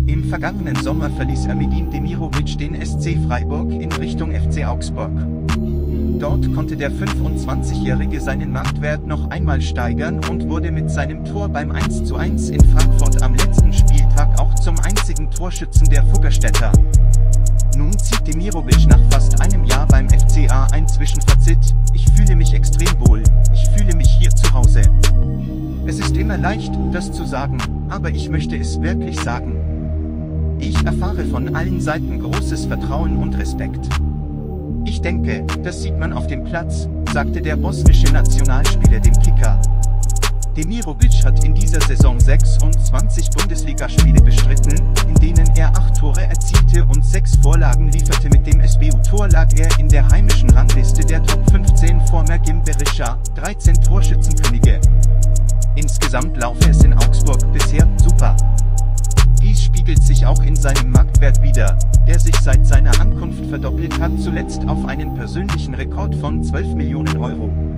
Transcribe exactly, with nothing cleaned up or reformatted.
Im vergangenen Sommer verließ Ermedin Demirovic den S C Freiburg in Richtung F C Augsburg. Dort konnte der fünfundzwanzigjährige seinen Marktwert noch einmal steigern und wurde mit seinem Tor beim eins zu eins in Frankfurt am letzten Spieltag auch zum einzigen Torschützen der Fuggerstädter. Nun zieht Demirovic nach fast einem Jahr beim F C A ein Zwischenfazit: Ich fühle mich extrem wohl, ich fühle mich hier zu Hause. Es ist immer leicht, das zu sagen, aber ich möchte es wirklich sagen. Ich erfahre von allen Seiten großes Vertrauen und Respekt. Ich denke, das sieht man auf dem Platz, sagte der bosnische Nationalspieler dem Kicker. Demirovic hat in dieser Saison sechsundzwanzig Bundesligaspiele bestritten, in denen er acht Tore erzielte und sechs Vorlagen lieferte. Mit dem S B U-Tor lag er in der heimischen Rangliste der Top fünfzehn vor Mergim Berisha, dreizehn Torschützenkönige. Insgesamt laufe es in Augsburg bisher super. Dies spiegelt sich auch in seinem Marktwert wider, der sich seit seiner Ankunft verdoppelt hat, zuletzt auf einen persönlichen Rekord von zwölf Millionen Euro.